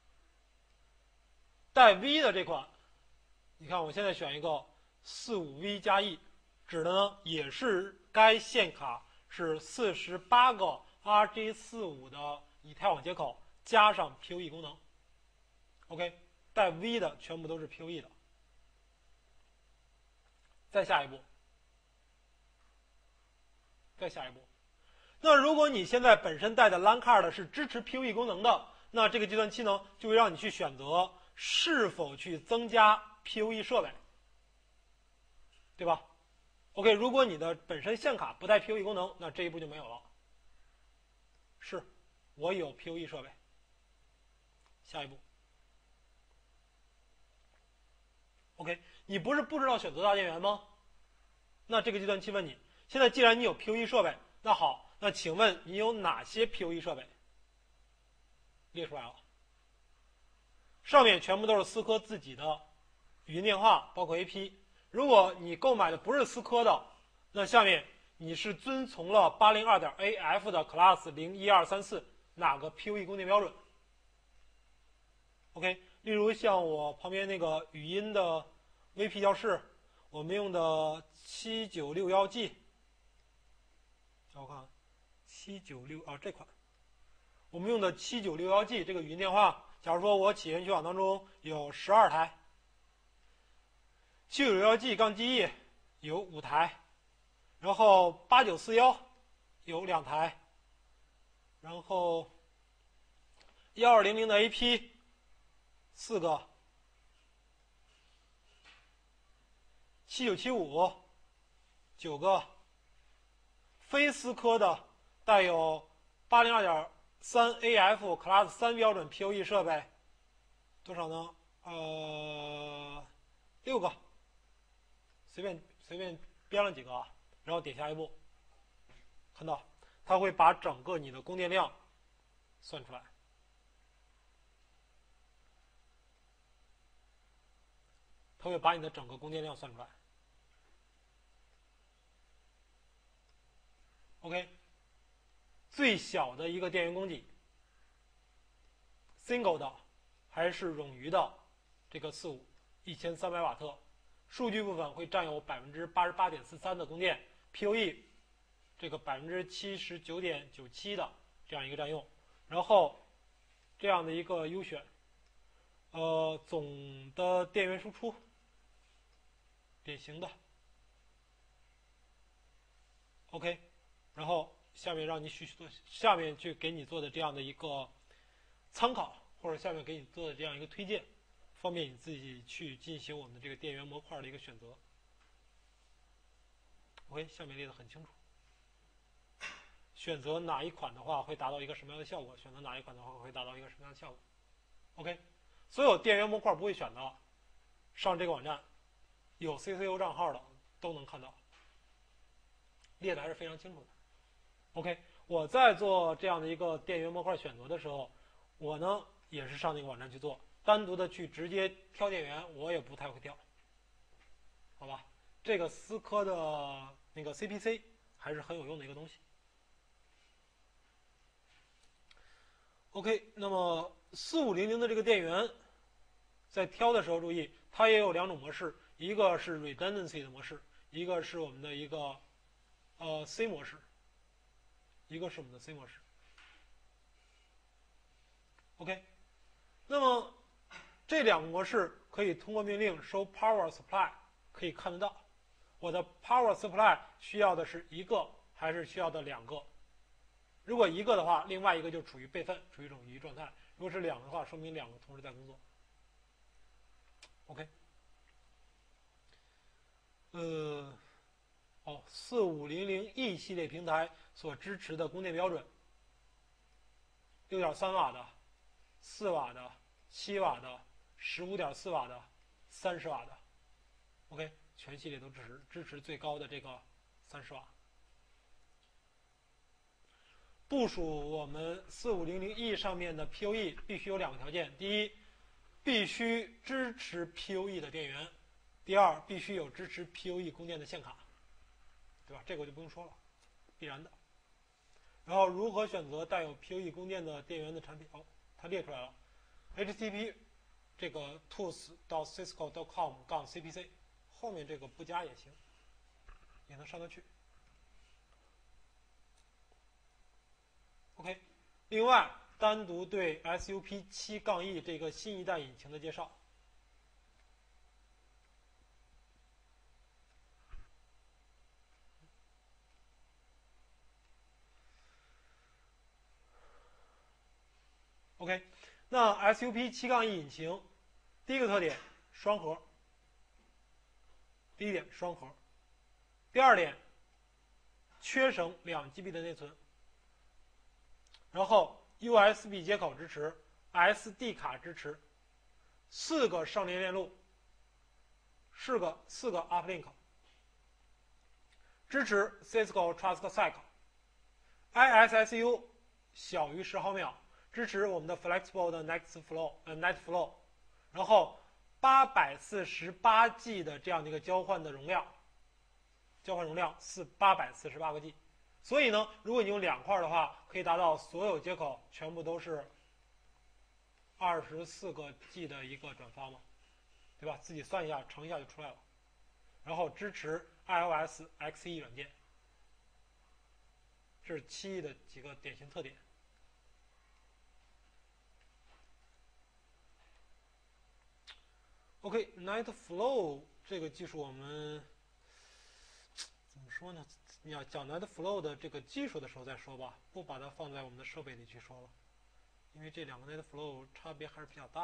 带 V 的这款，你看我现在选一个45V+E， 指的呢也是该线卡是48个 RJ45的以太网接口加上 PoE 功能。OK， 带 V 的全部都是 PoE 的。再下一步，那如果你现在本身带的 LAN card 是支持 PoE 功能的，那这个计算器呢就会让你去选择是否去增加 PoE 设备，对吧 ？OK， 如果你的本身线卡不带 PoE 功能，那这一步就没有了。是，我有 PoE 设备。下一步 ，OK， 你不是不知道选择大电源吗？那这个计算器问你，现在既然你有 PoE 设备，那好，那请问你有哪些 PoE 设备？列出来了，上面全部都是思科自己的语音电话，包括 AP。如果你购买的不是思科的，那下面你是遵从了 802.AF 的 Class 01234哪个 PoE 供电标准 ？OK， 例如像我旁边那个语音的 VP 教室，我们用的796G，我看796啊这款，我们用的796G 这个语音电话，假如说我企业园区网当中有12台，796G-E 有5台，然后8941有2台，然后1200的 AP 4个，7975 9个非思科的带有802.3 AF Class 3标准 PoE 设备，多少呢？6个，随便编了几个啊，然后点下一步，看到它会把整个你的供电量算出来。它会把你的整个供电量算出来。OK， 最小的一个电源供给 ，single 的还是冗余的这个45，1300瓦特，数据部分会占有88.43%的供电 ，PoE 这个79.97%的这样一个占用，然后这样的一个优选，总的电源输出，典型的 ，OK， 然后下面让你做，下面去给你做的这样的一个参考，或者下面给你做的这样一个推荐，方便你自己去进行我们的这个电源模块的一个选择。OK， 下面列得很清楚。选择哪一款的话会达到一个什么样的效果？选择哪一款的话会达到一个什么样的效果 ？OK， 所有电源模块不会选的，上这个网站有 CCU 账号的都能看到，列的还是非常清楚的。OK， 我在做这样的一个电源模块选择的时候，我呢也是上那个网站去做，单独的去直接挑电源，我也不太会挑，好吧？这个思科的那个 CPC 还是很有用的一个东西。OK， 那么4500的这个电源，在挑的时候注意，它也有两种模式，一个是 redundancy 的模式，一个是我们的一个C 模式，一个是我们的 C 模式。OK， 那么这两个模式可以通过命令 show power supply 可以看得到，我的 power supply 需要的是一个还是需要的两个？如果一个的话，另外一个就处于备份，处于冗余状态；如果是两个的话，说明两个同时在工作。OK， 4500E 系列平台所支持的供电标准，6.3瓦的、4瓦的、7瓦的、15.4瓦的、30瓦的 ，OK， 全系列都支持最高的这个30瓦。部署我们4500E 上面的 PoE 必须有两个条件：第一，必须支持 PoE 的电源；第二，必须有支持 PoE 供电的线卡，对吧？这个我就不用说了，必然的。然后如何选择带有 PoE 供电的电源的产品？哦，它列出来了 ，HTTP 这个 tools.cisco.com/cpc， 后面这个不加也行，也能上得去。OK， 另外单独对 SUP7-E 这个新一代引擎的介绍。OK， 那 SUP7-E 引擎第一个特点双核，第一点双核，第二点缺省2GB 的内存。然后 USB 接口支持 ，SD 卡支持，4个上联链路，4个 uplink， 支持 Cisco TrustSec，ISSU 小于10毫秒，支持我们的 flexible 的 NetFlow， 然后848G 的这样的一个交换容量是848个 G。所以呢，如果你用两块的话，可以达到所有接口全部都是24个 G 的一个转发嘛，对吧？自己算一下，乘一下就出来了。然后支持 iOS XE 软件，这是7E 的几个典型特点。OK，NetFlow 这个技术我们怎么说呢？你要讲 NetFlow 的这个技术的时候再说吧，不把它放在我们的设备里去说了，因为这两个 NetFlow 差别还是比较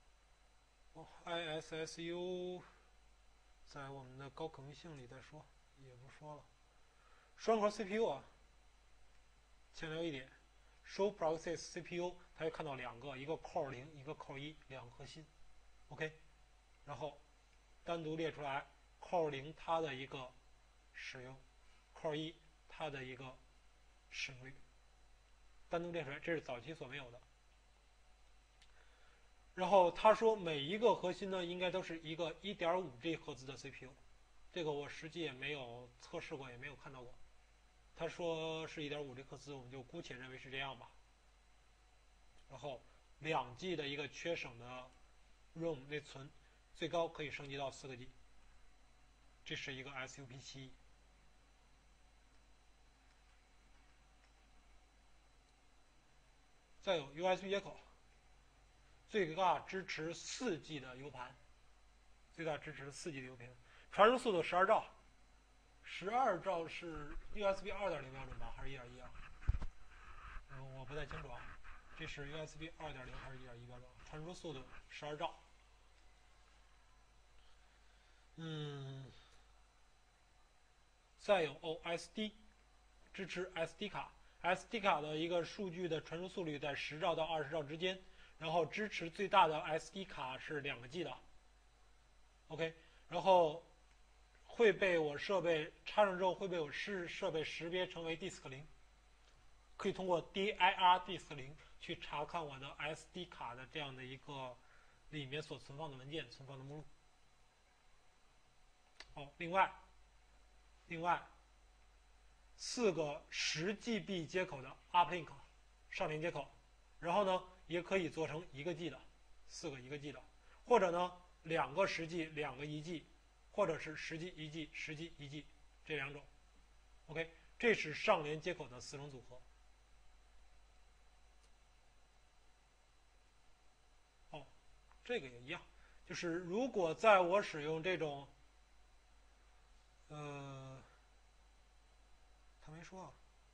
大的。ISSU 在我们的高可用性里再说。 也不说了。双核 CPU 啊，强调一点 ，show process CPU， 它会看到两个，一个 Core 0，一个 Core 1，两个核心。OK， 然后单独列出来 Core 0它的一个使用 ，Core 1它的一个使用率，单独列出来，这是早期所没有的。然后他说每一个核心呢，应该都是一个 1.5G 赫兹的 CPU， 这个我实际也没有测试过，也没有看到过。他说是 1.5G 赫兹，我们就姑且认为是这样吧。然后2G 的一个缺省的 ROM 内存，最高可以升级到4个 G， 这是一个 SUP7。再有 USB 接口，最大支持4G 的 U 盘，最大支持4G 的 U 盘，传输速度12兆，12兆是 USB 2.0标准吧，还是1.1啊？我不太清楚啊。这是 USB 2.0还是1.1标准？传输速度12兆。再有 SD， 支持 SD 卡，SD 卡的一个数据的传输速率在10兆到20兆之间，然后支持最大的 SD 卡是2个 G 的。OK， 然后会被我设备插上之后会被我设备识别成为 Disk 0，可以通过 DIR Disk 0去查看我的 SD 卡的这样的一个里面所存放的文件、存放的目录。另外4个10GB 接口的 Uplink 上连接口，然后呢也可以做成1个 G 的，4个1个 G 的，或者呢2个10G 2个1G，或者是10G 1G 10G 1G 这两种。OK， 这是上连接口的4种组合。这个也一样，就是如果在我使用这种，他没说啊，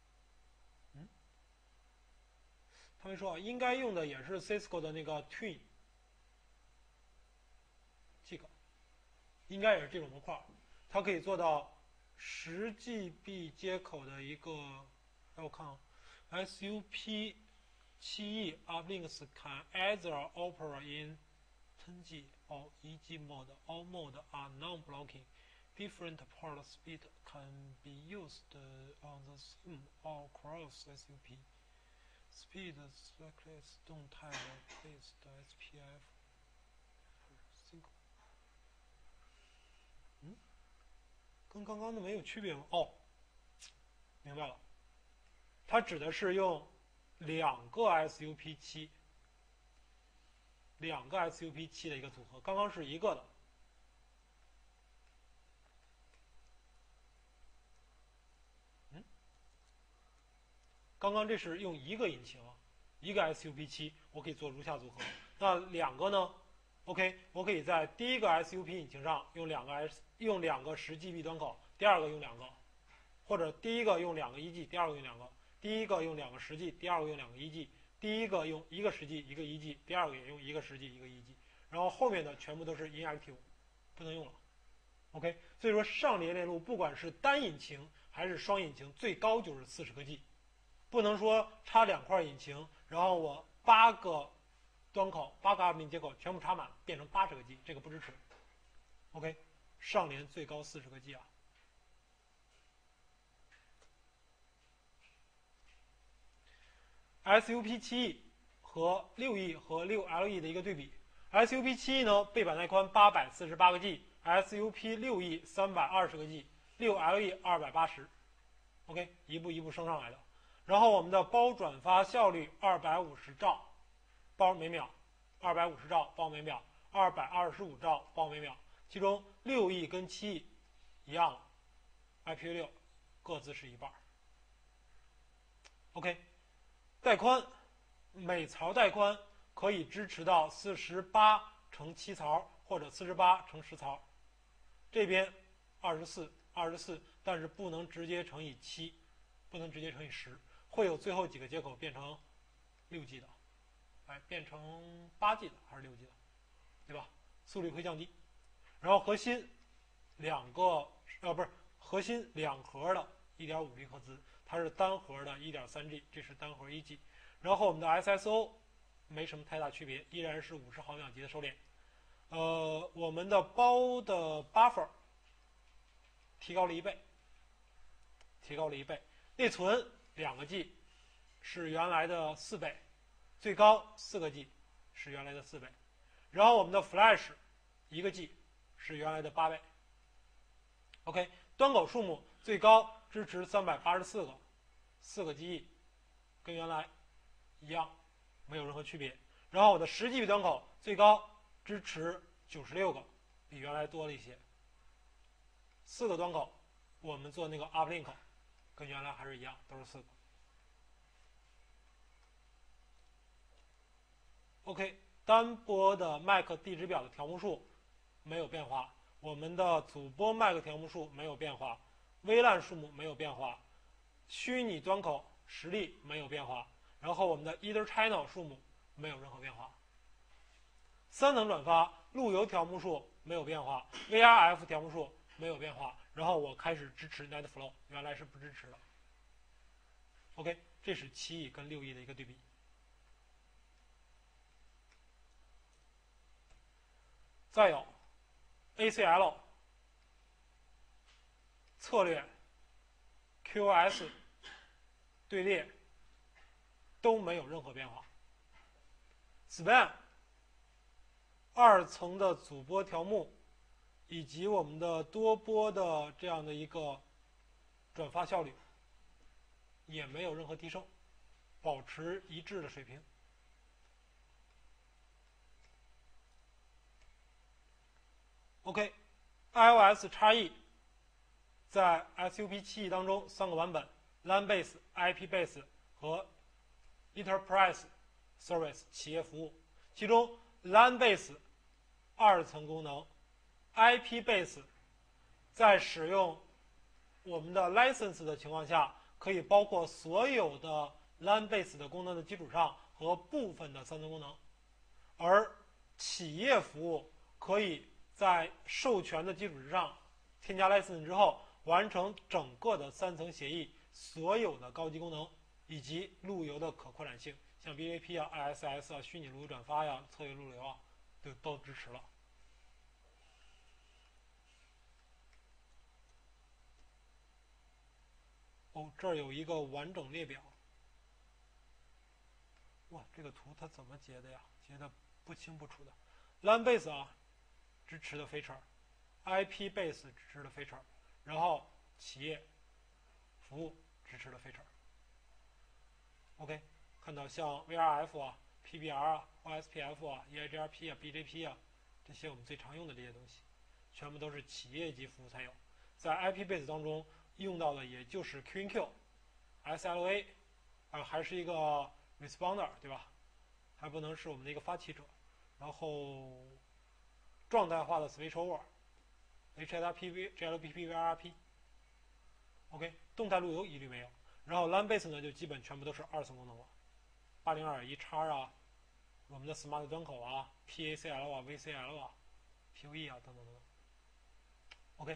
他没说啊，应该用的也是 Cisco 的那个 Twin， 这个应该也是这种模块，它可以做到10GB 接口的一个，让我看啊 ，SUP7E uplinks can either operate in 10G or 1G mode. All modes are non-blocking. Different port speed can be used on the same or cross SUP. Speed cycles don't have a based SPF. 跟刚刚的没有区别吗？明白了，它指的是用2个 SUP7， 2个 SUP7 的一个组合，刚刚是1个的。刚刚这是用1个引擎，1个 SUP7， 我可以做如下组合。那2个呢 ？OK， 我可以在第一个 SUP 引擎上用2个10GB 端口，第二个用2个，或者第一个用2个1G， 第二个用2个，第一个用2个10G， 第二个用2个1G， 第一个用1个10G 1个1G， 第二个也用1个10G 1个1G， 然后后面的全部都是 inactive， 不能用了。OK， 所以说上连链路不管是单引擎还是双引擎，最高就是40个 G。不能说插2块引擎，然后我8个端口、8个 uplink 接口全部插满，变成80个 G， 这个不支持。OK， 上连最高40个 G 啊。SUP7E 和6E 和 6LE 的一个对比 ，SUP7E 呢背板带宽848个 G，SUP6E 320个 G，6LE 280。OK， 一步一步升上来的。然后我们的包转发效率250兆包每秒，250兆包每秒，225兆包每秒。其中6E 跟7E 一样了 ，IPv6 各自是一半。OK， 带宽每槽带宽可以支持到48乘7槽或者48乘10槽，这边24，但是不能直接乘以7，不能直接乘以10。会有最后几个接口变成6G 的，变成8G 的还是6G 的，对吧？速率会降低。然后核心2个，不是核心2核的 1.5 吉赫兹，它是单核的 1.3G， 这是单核 1G。然后我们的 SSO 没什么太大区别，依然是50毫秒级的收敛。我们的包的 buffer 提高了1倍，内存2个 G 是原来的4倍，最高4个 G 是原来的4倍。然后我们的 Flash 1个 G 是原来的8倍。OK， 端口数目最高支持384个，4个 G， 跟原来一样，没有任何区别。然后我的10GB 端口最高支持96个，比原来多了一些。4个端口，我们做那个 uplink， 跟原来还是一样，都是4个。OK， 单波的 MAC 地址表的条目数没有变化，我们的主波 MAC 条目数没有变化，微 LAN 数目没有变化，虚拟端口实例没有变化，然后我们的 Ether Channel 数目没有任何变化。3层转发路由条目数没有变化 ，VRF 条目数没有变化，然后我开始支持 NetFlow， 原来是不支持的。OK， 这是7E 跟6E 的一个对比。再有 ACL 策略 QoS 队列都没有任何变化。Span 2层的主波条目以及我们的多波的这样的一个转发效率也没有任何提升，保持一致的水平。OK，iOS XE 在 SUP7E 当中3个版本 ：LAN base、IP base 和 Enterprise Service 企业服务。其中 LAN base 2层功能 ，IP base 在使用我们的 license 的情况下，可以包括所有的 LAN base 的功能的基础上和部分的3层功能，而企业服务可以在授权的基础之上，添加 license 之后，完成整个的3层协议所有的高级功能以及路由的可扩展性，像 BGP 啊、ISS 啊、虚拟路由转发呀、策略路由啊，都支持了。这儿有一个完整列表。哇，这个图它怎么截的呀？截的不清不楚的。LAN base 啊，支持的 feature，IP base 支持的 feature， 然后企业服务支持的 feature。OK， 看到像 VRF 啊、PBR 啊、OSPF 啊、EIGRP 啊、BGP 啊，这些我们最常用的这些东西，全部都是企业级服务才有。在 IP base 当中用到的也就是 QNQ、SLA， 还是一个 responder， 对吧？还不能是我们的一个发起者。然后状态化的 switchover、HTTP、GLBP、VRP。OK， 动态路由一律没有。然后 LAN base 呢，就基本全部都是2层功能了，802.1x啊，我们的 Smart 端口啊、PACL 啊、VCL 啊、PoE 啊等等等等。OK。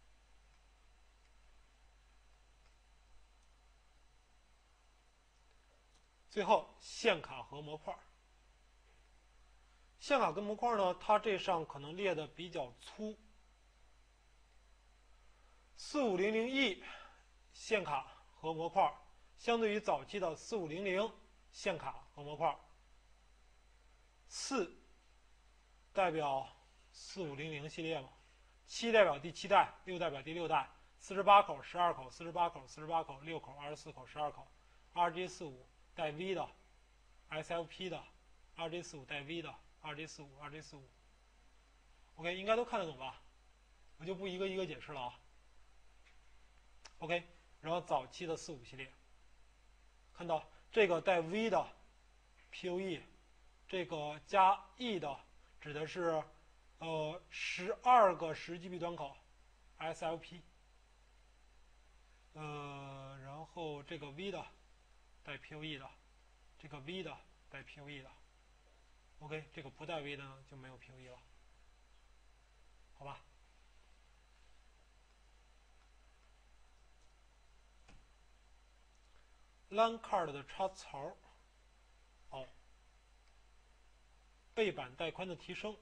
最后，线卡和模块。线卡跟模块呢，它这上可能列的比较粗。4500E 线卡和模块，相对于早期的4500线卡和模块，4代表4500系列嘛，7代表第7代，6代表第6代，48口、12口、48口、48口、6口、24口、12口 ，RJ45 带 V 的 ，SFP 的 ，RJ45 带 V 的 ，RJ45。OK， 应该都看得懂吧？我就不一个一个解释了啊。OK， 然后早期的45系列，看到这个带 V 的 PoE， 这个加 E 的指的是12个10GB 端口 SFP， 然后这个 V 的带 PoE 的，这个 V 的带 PoE 的 ，OK， 这个不带 V 的呢就没有 PoE 了，好吧？ LAN card 的插槽，好，背板带宽的提升，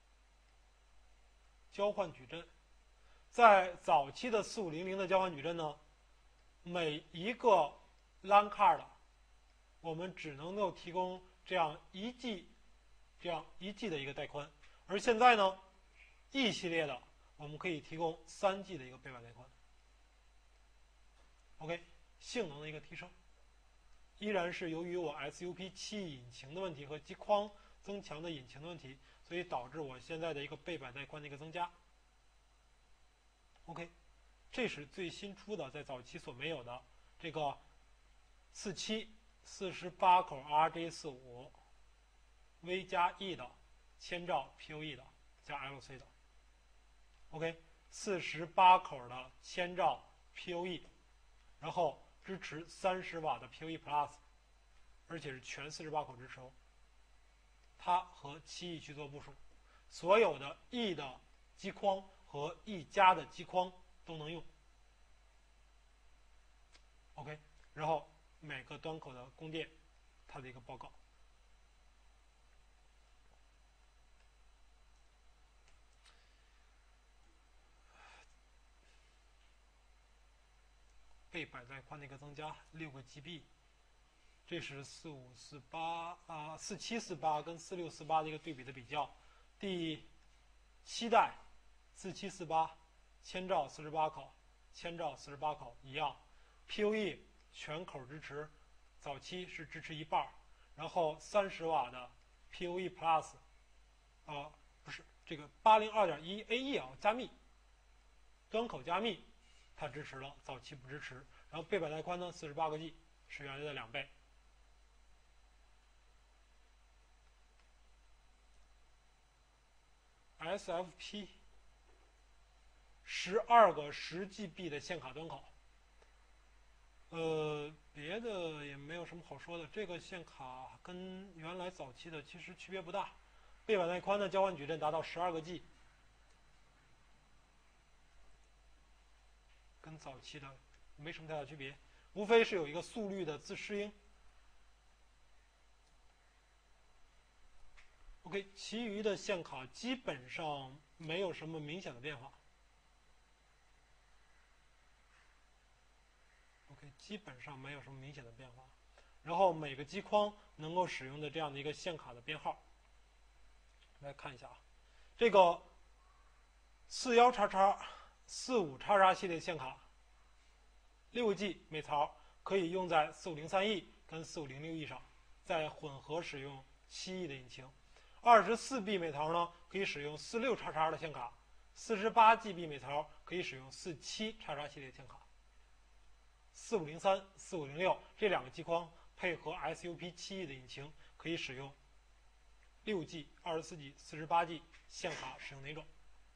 交换矩阵。在早期的4500的交换矩阵呢，每一个 LAN card 我们只能够提供这样1 G 的一个带宽，而现在呢 ，E 系列的我们可以提供3 G 的一个背板带宽。OK， 性能的一个提升，依然是由于我 SUP7 引擎的问题和机框增强的引擎的问题，所以导致我现在的一个背板带宽的一个增加。OK， 这是最新出的，在早期所没有的这个47 48口 RJ45 V 加 E 的千兆 PoE 的加 LC 的。OK， 48口的千兆 PoE， 然后支持30瓦的 PoE Plus， 而且是全48口支持哦。它和7E 去做部署，所有的 E 的机框和 E 加的机框都能用。OK， 然后每个端口的供电，它的一个报告。背板带宽的一个增加，6个 GB， 这是4748跟4648的一个对比的比较。第7代4748千兆48口，千兆48口一样 ，PoE 全口支持，早期是支持一半，然后30瓦的 PoE Plus， 不是这个802.1 AE 啊，加密端口加密。它支持了，早期不支持。然后背板带宽呢，48个 G， 是原来的2倍。SFP 12个10GB 的线卡端口，别的也没有什么好说的。这个线卡跟原来早期的其实区别不大。背板带宽的交换矩阵达到12个 G。跟早期的没什么太大区别，无非是有一个速率的自适应。OK， 其余的线卡基本上没有什么明显的变化。OK， 基本上没有什么明显的变化。然后每个机框能够使用的这样的一个线卡的编号，来看一下啊，这个41XX、45XX系列线卡，6G 每槽可以用在4503E 跟4506E 上，再混合使用7E 的引擎。24B 每槽呢可以使用46XX 的线卡，48GB 每槽可以使用47XX 系列线卡。4503、4506这2个机框配合 SUP7E 的引擎，可以使用6G、24G、48G 线卡使用哪种？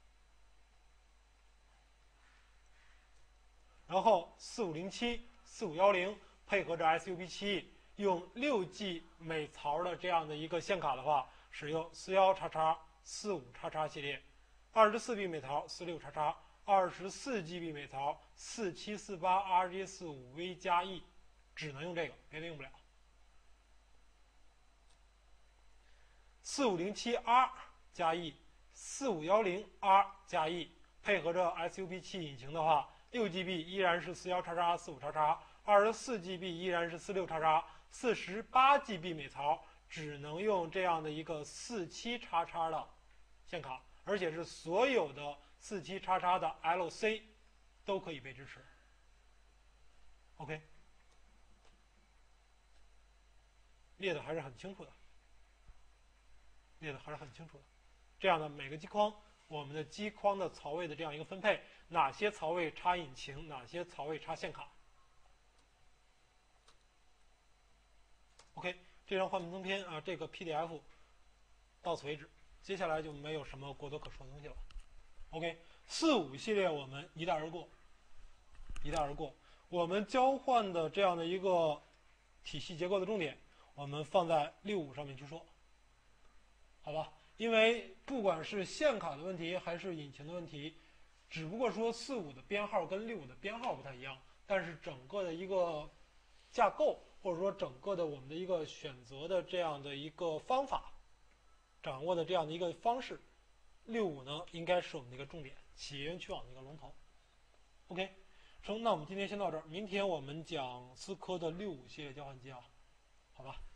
然后4507、4510配合着 SUP7E， 用6G 每槽的这样的一个线卡的话，使用41XX、45XX 系列，24B 每槽46XX。24GB 每槽4748 RJ45V 加 E， 只能用这个，别的用不了。4507R 加 E， 4510R 加 E， 配合着 SUP7 引擎的话，6GB 依然是41XX、45XX， 24GB 依然是46XX， 48GB 每槽只能用这样的一个47XX 的线卡，而且是所有的47XX 的 LC 都可以被支持。OK， 列的还是很清楚的，这样的每个机框，我们的机框的槽位的这样一个分配，哪些槽位插引擎，哪些槽位插线卡。OK， 这张画面增篇啊，这个 PDF 到此为止，接下来就没有什么过多可说的东西了。OK，45系列我们一带而过。我们交换的这样的一个体系结构的重点，我们放在65上面去说，好吧？因为不管是线卡的问题还是引擎的问题，只不过说45的编号跟65的编号不太一样，但是整个的一个架构，或者说整个的我们的一个选择的这样的一个方法，掌握的这样的一个方式，65呢应该是我们的一个重点，企业园区网的一个龙头。OK， 成，那我们今天先到这儿，明天我们讲思科的65系列交换机啊，好吧。